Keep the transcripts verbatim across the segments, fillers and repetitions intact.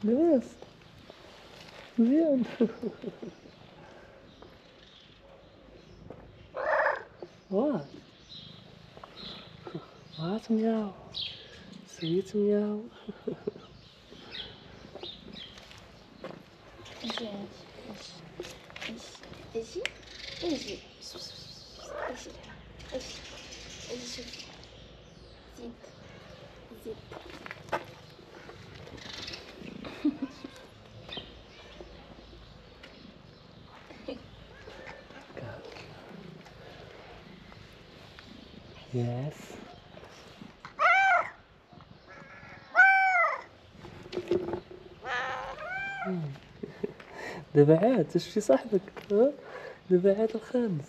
Yes. Leon. What? What meow? Sweet meow. اجي اجي اجي اجي اجي اجي اجي شوف زيد زيد Yes. دابا عاد تشتي صاحبك، ها دابا عاد الخامس.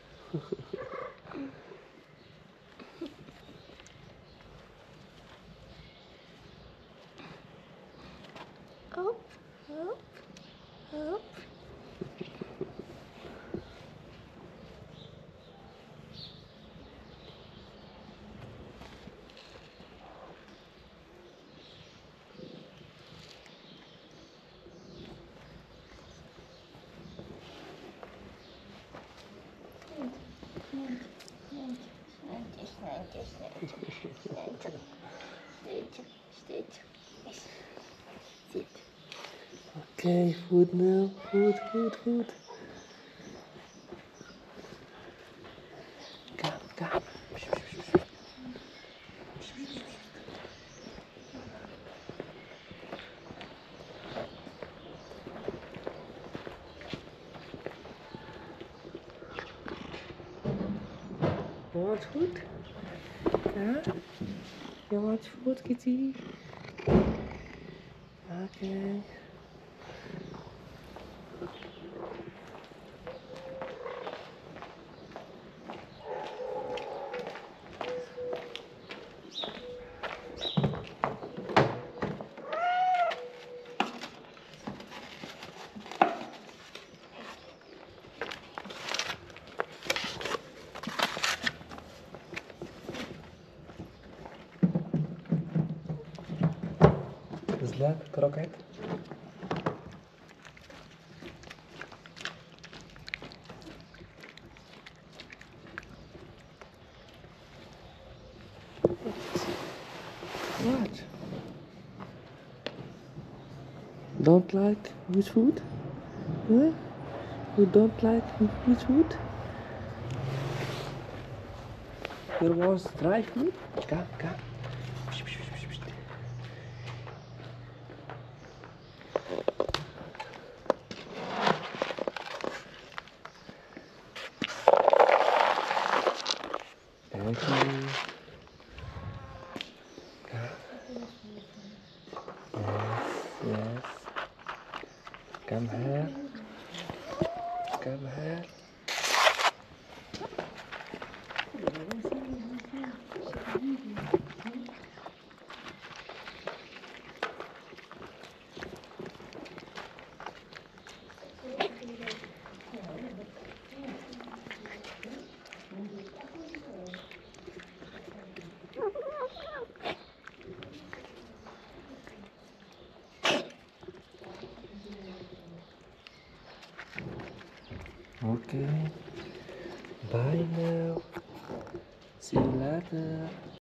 هوب هوب هوب Okay, food now. Food, food, food. Come, come. You want food? Huh? You want food, kitty? Okay. Zlak, kroket. What? Don't like with food? Huh? You don't like with food? You want dry food? Come, come. Thank you. Yes, yes. Come here. Come here. Okay. Bye now. See you later.